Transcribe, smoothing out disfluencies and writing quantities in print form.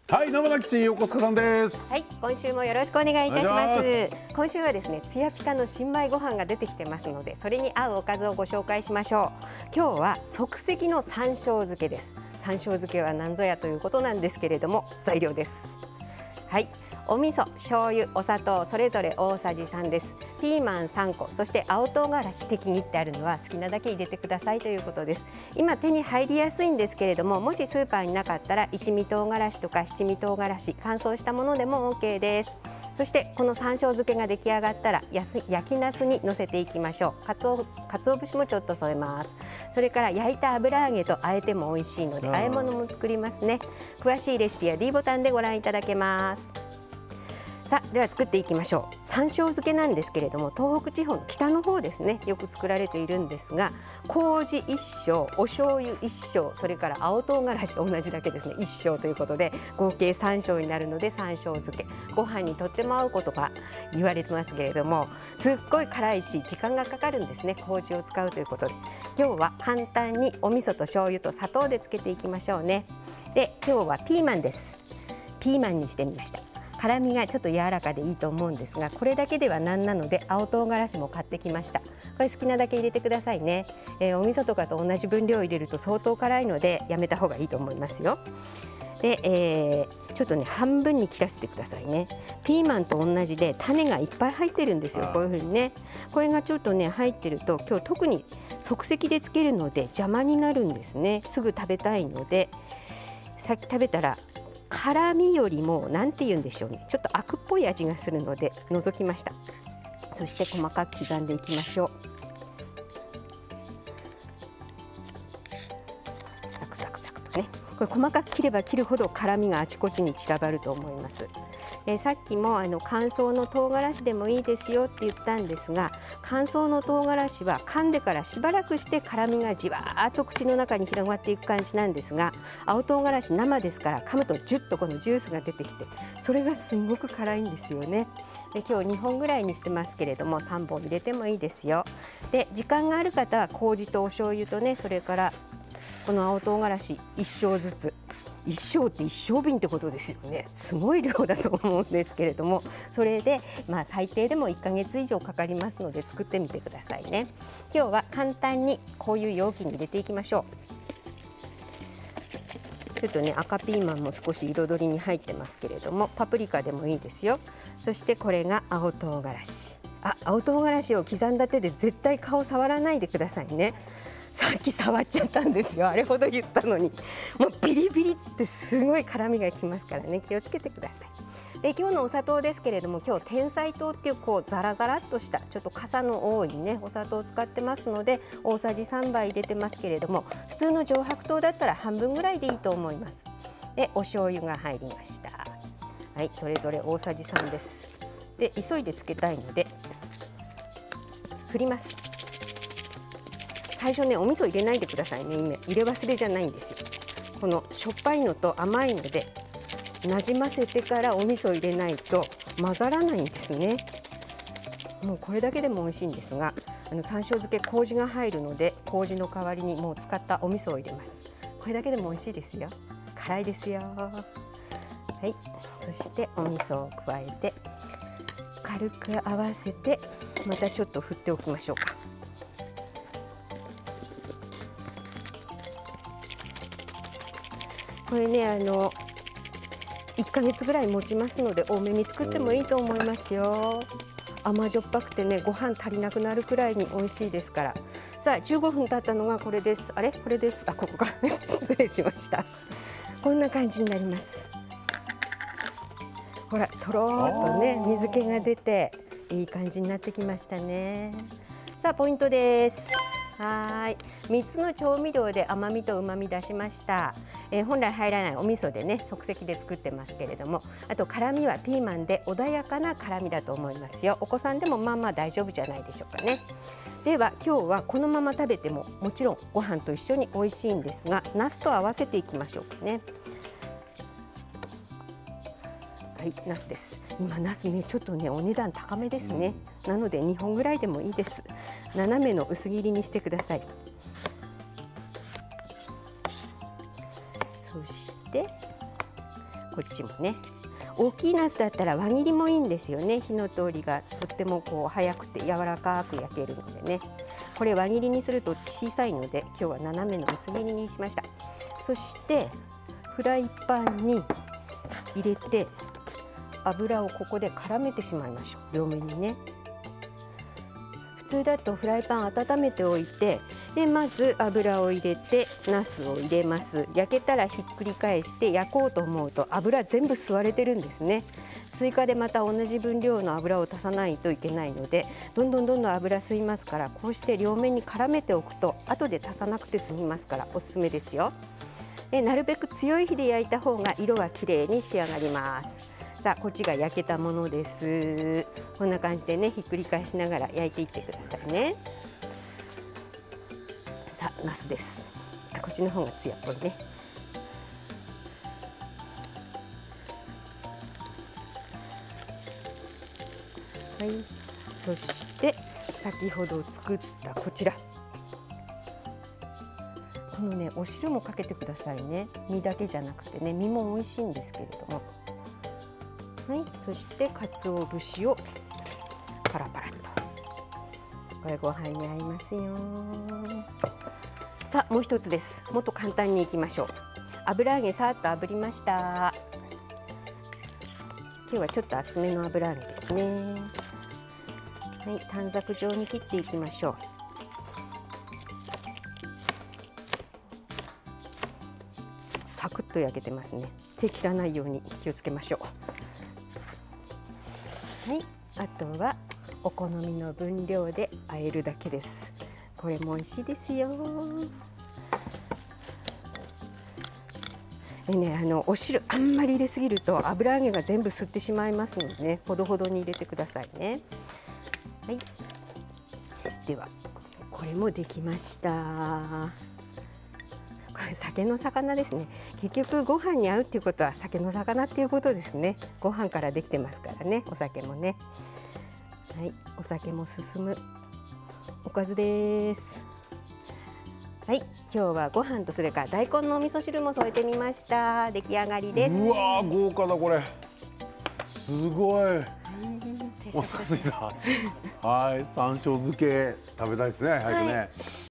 はい、生田基地横須賀さんです。 はい、今週もよろしくお願いいたします。今週はですね、つやピカの新米ご飯が出てきてますので、それに合うおかずをご紹介しましょう。今日は即席の山椒漬けです。山椒漬けは何ぞやということなんですけれども、材料です。はい。お味噌、醤油、お砂糖それぞれ大さじ3です。ピーマン3個、そして青唐辛子適宜ってあるのは好きなだけ入れてくださいということです。今手に入りやすいんですけれども、もしスーパーになかったら一味唐辛子とか七味唐辛子、乾燥したものでも OK です。そしてこの山椒漬けが出来上がったら焼きナスにのせていきましょう。かつお節もちょっと添えます。それから焼いた油揚げと和えても美味しいので和え物も作りますね。詳しいレシピは D ボタンでご覧いただけます。さあ、では作っていきましょう。山椒漬けなんですけれども、東北地方の北の方ですね、よく作られているんですが、麹1升、お醤油1升、それから青唐辛子同じだけですね、1升ということで合計3升になるので山椒漬け。ご飯にとっても合うことが言われてますけれども、すっごい辛いし時間がかかるんですね、麹を使うということで。今日は簡単にお味噌と醤油と砂糖で漬けていきましょうね。で、今日はピーマンです。ピーマンにしてみました。辛みがちょっと柔らかでいいと思うんですが、これだけではなんなので青唐辛子も買ってきました。これ好きなだけ入れてくださいね。お味噌とかと同じ分量入れると相当辛いのでやめた方がいいと思いますよ。で、ちょっとね半分に切らせてくださいね。ピーマンと同じで種がいっぱい入ってるんですよ。こういう風にね、これがちょっとね入ってると今日特に即席でつけるので邪魔になるんですね。すぐ食べたいので、さっき食べたら辛みよりもなんて言うんでしょうね、ちょっとアクっぽい味がするので除きました。そして細かく刻んでいきましょう。サクサクサクとね、これ細かく切れば切るほど辛みがあちこちに散らばると思います。さっきも乾燥の唐辛子でもいいですよって言ったんですが、乾燥の唐辛子は噛んでからしばらくして辛みがじわーっと口の中に広がっていく感じなんですが、青唐辛子生ですから噛むとジュッとこのジュースが出てきて、それがすごく辛いんですよね。で、今日2本ぐらいにしてますけれども3本入れてもいいですよ。で、時間がある方は麹とお醤油とね、それからこの青唐辛子1升ずつ、1升って1升瓶ってことですよね。すごい量だと思うんですけれども、それで最低でも1ヶ月以上かかりますので作ってみてくださいね。今日は簡単にこういう容器に入れていきましょう。ちょっとね赤ピーマンも少し彩りに入ってますけれども、パプリカでもいいですよ。そしてこれが青唐辛子。青唐辛子を刻んだ手で絶対顔触らないでくださいね。さっき触っちゃったんですよ。あれほど言ったのに、もうビリビリってすごい辛みがきますからね、気をつけてください。で、今日のお砂糖ですけれども、今日天才糖っていうザラザラっとしたちょっとかさの多いねお砂糖を使ってますので、大さじ3杯入れてますけれども、普通の上白糖だったら半分ぐらいでいいと思います。で、お醤油が入りました。はい、それぞれ大さじ3です。で、急いでつけたいので振ります。最初ねお味噌入れないでくださいね。入れ忘れじゃないんですよ。このしょっぱいのと甘いのでなじませてからお味噌入れないと混ざらないんですね。もうこれだけでも美味しいんですが、山椒漬け麹が入るので麹の代わりにもう使ったお味噌を入れます。これだけでも美味しいですよ。辛いですよ。はい、そしてお味噌を加えて軽く合わせてまたちょっと振っておきましょうか。これね1ヶ月ぐらい持ちますので多めに作ってもいいと思いますよ。甘じょっぱくてねご飯足りなくなるくらいに美味しいですから。さあ15分経ったのがこれです。あれこれです。ここか失礼しました。こんな感じになります。ほらとろーっとね水気が出ていい感じになってきましたね。さあポイントです。はい、3つの調味料で甘みと旨み出しました。本来入らないお味噌でね即席で作ってますけれども、あと辛みはピーマンで穏やかな辛みだと思いますよ。お子さんでもまあまあ大丈夫じゃないでしょうかね。では今日はこのまま食べてももちろんご飯と一緒に美味しいんですが、ナスと合わせていきましょうかね。はい、ナスです。今ナスねちょっとねお値段高めですね。なので2本ぐらいでもいいです。斜めの薄切りにしてください。そしてここっちもね。大きいナスだったら輪切りもいいんですよね。火の通りがとってもこう早くて柔らかく焼けるのでね。これ輪切りにすると小さいので今日は斜めの薄切りにしました。そしてフライパンに入れて油をここで絡めてしまいましょう。両面にね。普通だとフライパン温めておいて、でまず油を入れてナスを入れます。焼けたらひっくり返して焼こうと思うと油全部吸われてるんですね。追加でまた同じ分量の油を足さないといけないので、どんどん油吸いますから、こうして両面に絡めておくと後で足さなくて済みますからおすすめですよ。でなるべく強い火で焼いた方が色はきれいに仕上がります。さあこっちが焼けたものです。こんな感じでねひっくり返しながら焼いていってくださいね。さあナスです。こっちの方が艶っぽいね。はい、そして先ほど作ったこちら、このねお汁もかけてくださいね。身だけじゃなくてね、身も美味しいんですけれども。はい、そして鰹節をパラパラと、これご飯に合いますよ。さあもう一つです。もっと簡単にいきましょう。油揚げさっと炙りました。今日はちょっと厚めの油揚げですね。はい、短冊状に切っていきましょう。サクッと焼けてますね。手切らないように気をつけましょう。はい、あとはお好みの分量で和えるだけです。これも美味しいですよ。でね、お汁あんまり入れすぎると油揚げが全部吸ってしまいますのでね、ほどほどに入れてくださいね。はい、ではこれもできました。これ酒の魚ですね。結局ご飯に合うっていうことは酒の魚っていうことですね。ご飯からできてますからね、お酒もね。はい、お酒も進むおかずです。はい、今日はご飯とそれから大根のお味噌汁も添えてみました。出来上がりです。 うわー豪華だこれ。すごい。お腹すいた。はい、山椒漬け食べたいですね。早くね。